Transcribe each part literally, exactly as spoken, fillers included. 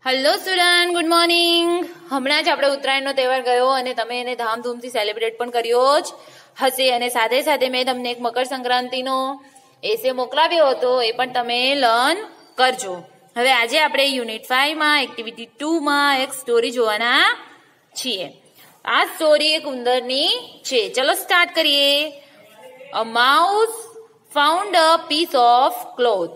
Hello student, good morning. હમણાં જ આપણે ઉત્તરાયણનો તહેવાર ગયો અને તમે એને ધામધૂમથી સેલિબ્રેટ પણ કર્યો જ હશે અને સાથે સાથે મેં તમને એક મકર સંક્રાંતિનો એસે મોકલાવ્યો હતો, એ પણ તમે લર્ન કરજો. હવે આજે આપણે યુનિટ ફાઈવ માં એક્ટિવિટી ટુ માં એક સ્ટોરી જોવાના છીએ. આ સ્ટોરી એક ઉંદરની છે. ચલો સ્ટાર્ટ કરીએ. A mouse found a piece of cloth.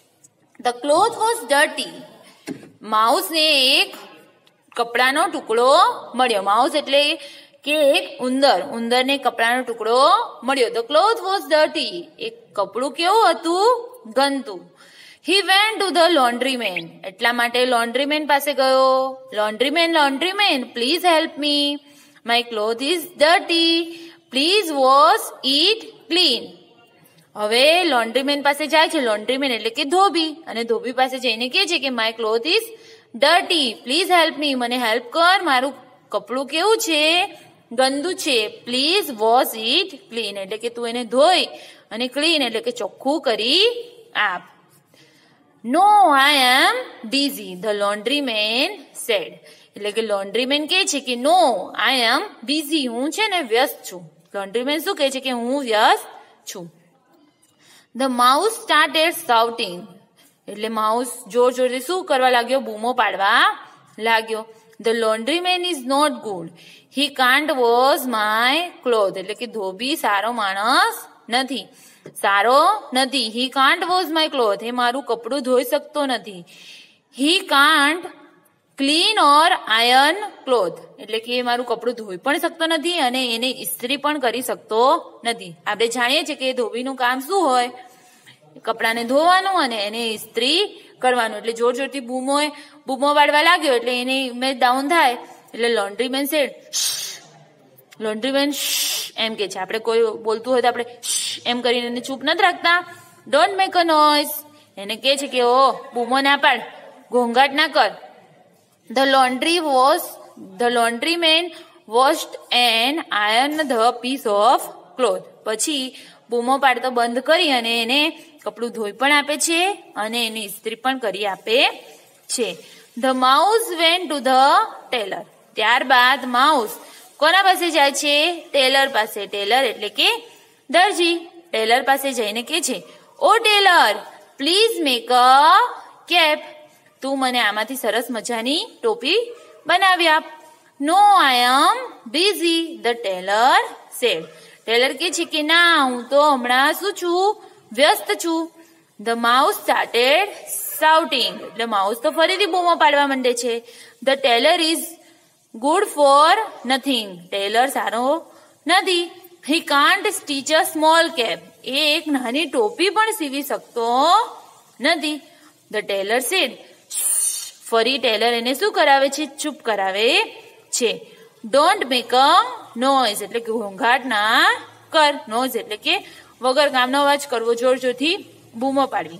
The cloth was dirty. Mouse ને એક કપડાનો ટુકડો મળ્યો. માઉસ એટલે કે એક ઉંદર. ઉંદર ને કપડાનો ટુકડો મળ્યો. The cloth was dirty. એક કપડું કેવું હતું? ગંદુ. He went to the laundry man. એટલા માટે લોન્ડ્રી મેન પાસે ગયો. Laundry man, laundry man, please help me. My cloth is dirty. Please wash it clean. હવે લોન્ડ્રીમેન પાસે જાય છે. લોન્ડ્રીમેન એટલે કે ધોબી, અને ધોબી પાસે જઈને કહે છે કે my cloth is dirty, please help me. મને હેલ્પ કર, મારું કપડું કેવું છે? ગંદુ છે. પ્લીઝ વોશ ઇટ ક્લીન એટલે કે તું એને ધોઈ અને ક્લીન એટલે કે ચોખ્ખું કરી આપ. No I am busy, the laundryman said. એટલે કે લોન્ડ્રીમેન કહે છે કે નો આઈ એમ બિઝી, હું છે ને વ્યસ્ત છું. લોન્ડ્રીમેન શું કહે છે કે હું વ્યસ્ત છું. The mouse started shouting. એટલે માઉસ જોર જોરથી શું કરવા લાગ્યો? બૂમો પાડવા લાગ્યો. The laundryman is not good. He can't wash my clothes. એટલે કે ધોબી સારો માણસ નથી. સારો નથી. He can't wash my clothes. એ મારું કપડું ધોઈ શકતો નથી. He can't clean or iron clothes. એટલે કે એ મારું કપડું ધોઈ પણ શકતો નથી અને એને ઇસ્ત્રી પણ કરી શકતો નથી. આપણે જાણીએ છીએ કે ધોબીનું કામ શું હોય? કપડાને ધોવાનું અને એને ઇસ્ત્રી કરવાનું. એટલે જોર જોરથી બૂમો બૂમો વાળવા લાગ્યો એટલે એની ઇમેજ ડાઉન થાય. એટલે લોન્ડ્રીમેન સેડ. લોન્ડ્રીમેન એમ કે છે. આપણે કોઈ બોલતું હોય તો આપણે એમ કરીને એને ચૂપ નથી રાખતા. Don't make a noise. એને કહે છે કે ઓ બૂમો ના પાડ, ઘોંઘાટ ના કર. The laundry was the laundryman washed and ironed the piece of cloth. પછી બૂમો પાડતો બંધ કરી અને એને કપડું ધોઈ પણ આપે છે અને એની ઇસ્ત્રી પણ કરી આપે છે. The mouse went to the tailor. ત્યારબાદ માઉસ કોના પાસે જાય છે? ટેલર પાસે. ટેલર એટલે કે દરજી. ટેલર પાસે જઈને કે છે, O tailor, please make a cap. તું મને આમાંથી સરસ મજાની ટોપી બનાવી આપ. No I am busy, the tailor said. Tailor કે છે કે ના, હું તો હમણાં શું છું? વ્યસ્ત છું. The mouse started shouting. એટલે માઉસ તો ફરીથી બૂમો પાડવા માંડે છે. The tailor is good for nothing. Tailor સારો નથી. He can't stitch a small cap. એ એક નાની ટોપી પણ સીવી શકતો નથી. The tailor said. ફરી ટેલર એને શું કરાવે છે? ચૂપ કરાવે છે. ડોન્ટ મેક અ નોઇઝ એટલે કે ઘોંઘાટ ના કર. નોઇઝ એટલે કે વગર કામનો અવાજ કરવો, જોર જોરથી બૂમો પાડવી.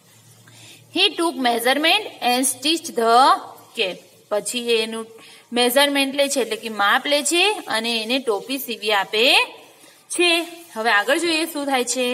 He took measurement and stitch the cap. પછી એનું મેઝરમેન્ટ લે છે એટલે કે માપ લે છે અને એને ટોપી સીવી આપે છે. હવે આગળ જોઈએ શું થાય છે.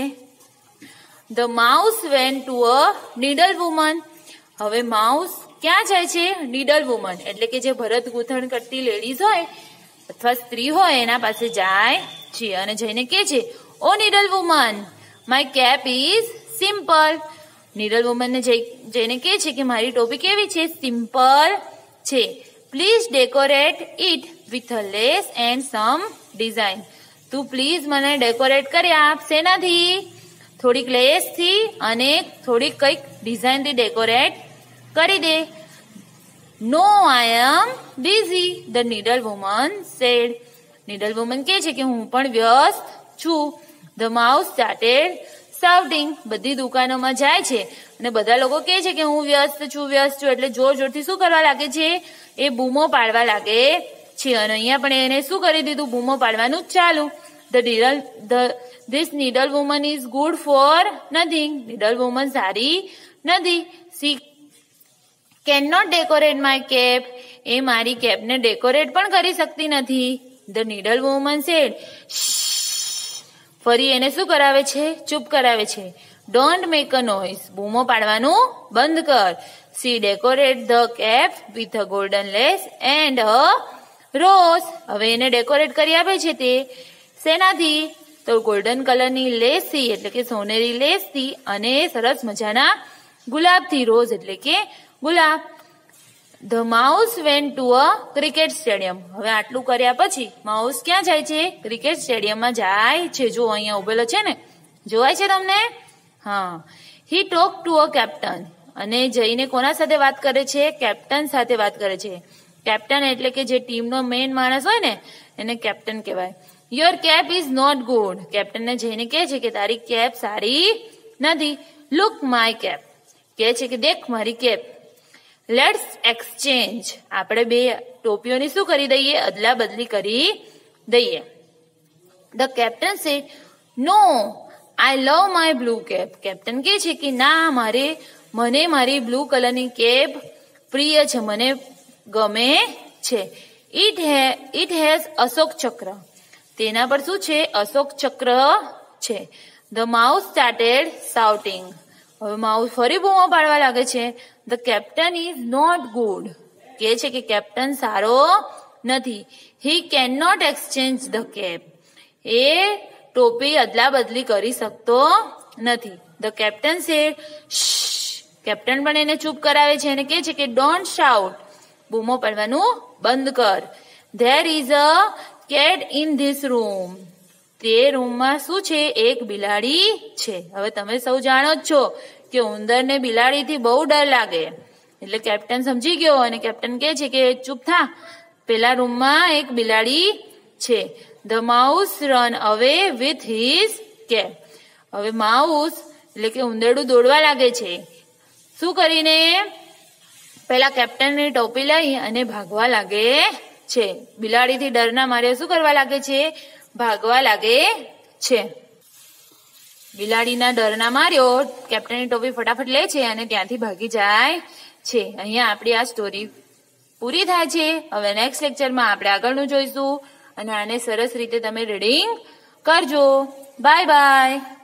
The mouse went to a needle woman. હવે માઉસ ક્યાં જાય છે? નીડલ વુમન એટલે કે જે ભરત ગૂંથણ કરતી લેડીઝ હોય અથવા સ્ત્રી હોય એના પાસે જાય છે અને જઈને કે છે, O needle woman, my cap is simple. Needle વુમનને જઈને કે છે કે મારી ટોપી કેવી છે? સિમ્પલ છે. Please decorate it with a lace and some design. તું પ્લીઝ મને ડેકોરેટ કરી આપ. શેનાથી? થોડીક લેસથી અને થોડીક કંઈક ડિઝાઇનથી ડેકોરેટ કરી દે. No I am busy, the needle woman said. Needle woman કહે છે કે હું પણ વ્યસ્ત છું. The mouse started shouting. બધી દુકાનોમાં જાય છે અને બધા લોકો કહે છે કે હું વ્યસ્ત છું, વ્યસ્ત છું. એટલે જોર જોરથી શું કરવા લાગે છે? એ બૂમો પાડવા લાગે છે. અને અહીંયા પણ એને શું કરી દીધું? બૂમો પાડવાનું ચાલુ. The needle the this needle woman is good for nothing. Needle woman સારી નથી. She can not decorate my cap. એ મારી કેપને ડેકોરેટ પણ કરી શકતી નથી. The needle woman said. ફરી એને શું કરાવે છે? ચૂપ કરાવે છે. Don't make a noise. બૂમો પાડવાનું બંધ કર. She decorated the cap with a golden lace and a rose. હવે એને ડેકોરેટ કરી આપે છે તે શેનાથી? તો ગોલ્ડન કલરની લેસથી એટલે કે સોનેરી લેસથી અને સરસ મજાના ગુલાબથી, રોઝ એટલે કે ગુલાબ. The mouse went to a cricket stadium. હવે આટલું કર્યા પછી માઉસ ક્યાં જાય છે? ક્રિકેટ સ્ટેડિયમમાં જાય છે. જો અહીંયા ઉભેલો છે ને, જોવાય છે તમને? હા. He talked to a captain. અને જઈને કોના સાથે વાત કરે છે? કેપ્ટન સાથે વાત કરે છે. કેપ્ટન એટલે કે જે ટીમનો મેઇન માણસ હોય ને એને કેપ્ટન કહેવાય. Your cap is not good. કેપ્ટનને જઈને કહે છે કે તારી કેપ સારી નથી. Look my cap. કહે છે કે દેખ મારી કેપ. Let's exchange. આપણે બે ટોપીઓની શું કરી દઈએ? અદલા બદલી કરી દઈએ. The captain say no I love my blue cap. Captain કહે છે કે ના, મારે મને મારી બ્લુ કલરની કેપ પ્રિય છે, મને ગમે છે. ઇટ હે ઇટ હેઝ અશોક ચક્ર. તેના પર શું છે? અશોક ચક્ર છે. The mouse started shouting. હવે માઉસ ફરી બૂમો પાડવા લાગે છે. The captain is not good. કહે છે કે કેપ્ટન સારો નથી. He can not exchange the cap. એ ટોપી અદલા બદલી કરી શકતો નથી. ધ કેપ્ટન સેડ શ્શ. કેપ્ટન પણ એને ચૂપ કરાવે છે અને કહે છે કે ડોન્ટ શાઉટ. બૂમો પાડવાનું બંધ કર. There is a cat in this room. તે રૂમમાં શું છે? એક બિલાડી છે. હવે તમે સૌ જાણો જ છો કે ઉંદરને બિલાડીથી બહુ ડર લાગે. એટલે કેપ્ટન સમજી ગયો અને કેપ્ટન કહે છે કે ચૂપ થા, પેલા રૂમમાં એક બિલાડી છે. The mouse run away with his cap. હવે માઉસ એટલે કે ઉંદરડું દોડવા લાગે છે. શું કરીને? પેલા કેપ્ટનની ટોપી લઈ અને ભાગવા લાગે છે. બિલાડીથી ડરના મારે શું કરવા લાગે છે? ભાગવા લાગે છે. બિલાડીના ડરના માર્યો કેપ્ટનની ટોપી ફટાફટ લે છે અને ત્યાંથી ભાગી જાય છે. અહીંયા આપણી આ સ્ટોરી પૂરી થાય છે. હવે નેક્સ્ટ લેક્ચરમાં આપણે આગળનું જોઈશું અને આને સરસ રીતે તમે રીડિંગ કરજો. Bye by.